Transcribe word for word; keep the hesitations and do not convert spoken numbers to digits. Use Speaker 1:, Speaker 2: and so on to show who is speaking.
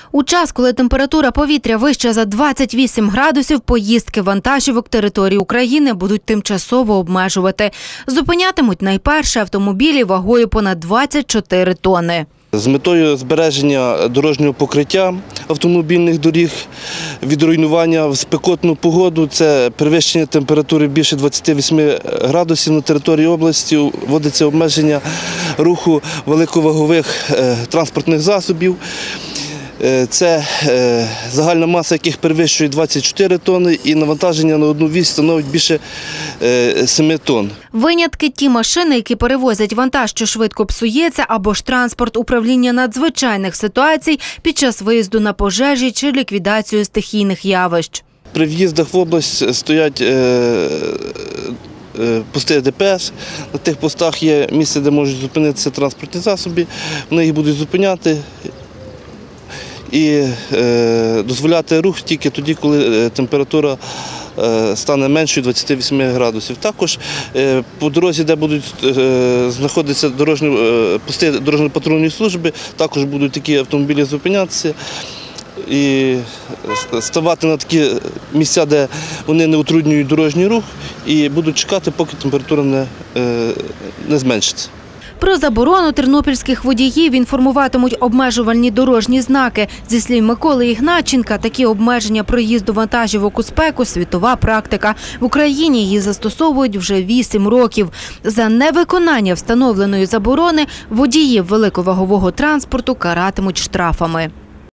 Speaker 1: У час, коли температура повітря вища за двадцять вісім градусів, поїздки вантажівок території України будуть тимчасово обмежувати. Зупинятимуть найперше автомобілі вагою понад двадцять чотири тонни.
Speaker 2: З метою збереження дорожнього покриття автомобільних доріг від руйнування в спекотну погоду, це перевищення температури більше двадцяти восьми градусів на території області, вводиться обмеження руху великовагових транспортних засобів. Це загальна маса яких перевищує двадцять чотири тонни і навантаження на одну вісь становить більше семи тонн.
Speaker 1: Винятки – ті машини, які перевозять вантаж, що швидко псується, або ж транспорт управління надзвичайних ситуацій під час виїзду на пожежі чи ліквідацію стихійних явищ.
Speaker 2: При в'їздах в область стоять пости Де Пе Ес. На тих постах є місце, де можуть зупинитися транспортні засоби. Вони їх будуть зупиняти і е, дозволяти рух тільки тоді, коли температура е, стане меншою двадцяти восьми градусів. Також е, по дорозі, де будуть е, знаходитися дорожні, е, пости дорожньо-патрульної служби, також будуть такі автомобілі зупинятися і ставати на такі місця, де вони не утруднюють дорожній рух, і будуть чекати, поки температура не, е, не зменшиться.
Speaker 1: Про заборону тернопільських водіїв інформуватимуть обмежувальні дорожні знаки. Зі слів Миколи Ігнатченка, такі обмеження проїзду вантажівок у спеку – світова практика. В Україні її застосовують вже вісім років. За невиконання встановленої заборони водіїв великовагового транспорту каратимуть штрафами.